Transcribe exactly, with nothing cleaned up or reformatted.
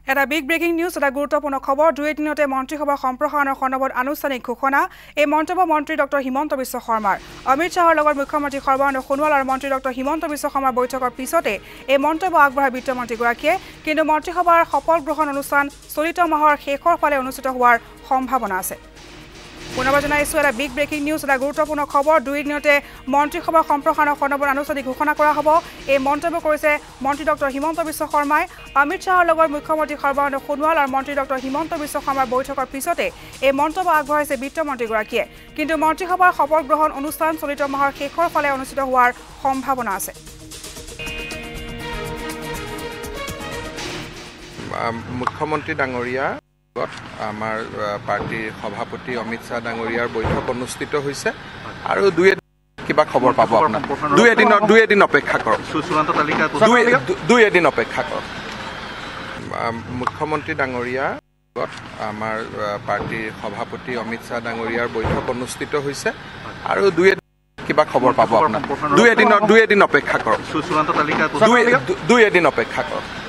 এটা big breaking news এটা গুৰুত্বপূৰ্ণ খবৰ দুই দিনতে মন্ত্ৰীসভা সম্প্ৰসাৰণৰ সন্দৰ্ভত আনুষ্ঠানিক ঘোষণা এই মন্তব্য মন্ত্ৰী ডক্টৰ হিমন্ত বিশ্ব শৰ্মাৰ অমিত শাহৰ লগত মুখ্যমন্ত্ৰী সৰ্বানন্দ সোণোৱাল আৰু মন্ত্ৰী ডক্টৰ হিমন্ত বিশ্ব শৰ্মাৰ বৈঠকৰ পিছতে এই মন্তব্য আগবঢ়ায় বিত্তমন্ত্ৰীগৰাকীয়ে কিন্তু মন্ত্ৰীসভাৰ শপত গ্ৰহণ অনুষ্ঠান চলিত মাহৰ শেষৰ ফালে অনুষ্ঠিত হোৱাৰ সম্ভাৱনা আছে পুনৰবাৰ জনাইছো এটা বিগ ব্ৰেকিং নিউজ এটা গুৰুত্বপূৰ্ণ খবৰ দুই দিনতে মন্ত্ৰীসভা সম্প্ৰসাৰণৰ সন্দৰ্ভত আনুষ্ঠানিক ঘোষণা কৰা হ'ব এই মন্তব্য কৰিছে মন্ত্ৰী ডক্টৰ হিমন্ত বিশ্ব শৰ্মাই অমিত শাহৰ লগত মুখ্যমন্ত্ৰী সৰ্বানন্দ সোণোৱাল আৰু মন্ত্ৰী ডক্টৰ হিমন্ত বিশ্ব শৰ্মাৰ বৈঠকৰ পিছতে এই মন্তব্য আগবঢ়াইছে বিত্তমন্ত্ৰীগৰাকীয়ে কিন্তু মন্ত্ৰীসভাৰ শপত গ্ৰহণ অনুষ্ঠান চলিত মাহৰ শেষৰ ফালে অনুষ্ঠিত হোৱাৰ সম্ভাৱনা আছে মুখ্যমন্ত্ৰী ডাঙৰীয়া আমাৰ পাৰ্টিৰ সভাপতি অমিত শাহ ডাঙৰীয়াৰ বৈঠক অনুষ্ঠিত হৈছে আৰু দুই কিবা খবৰ পাব আপোনাৰ দুই এদিন দুই এদিন অপেক্ষা কৰক চূড়ান্ত তালিকা দুই এদিন অপেক্ষা কৰক মুখ্যমন্ত্ৰী ডাঙৰীয়া আমাৰ পাৰ্টিৰ সভাপতি অমিত শাহ ডাঙৰীয়াৰ বৈঠক অনুষ্ঠিত হৈছে আৰু দুই কিবা খবৰ পাব আপোনাৰ দুই এদিন দুই এদিন অপেক্ষা কৰক চূড়ান্ত তালিকা দুই এদিন অপেক্ষা কৰক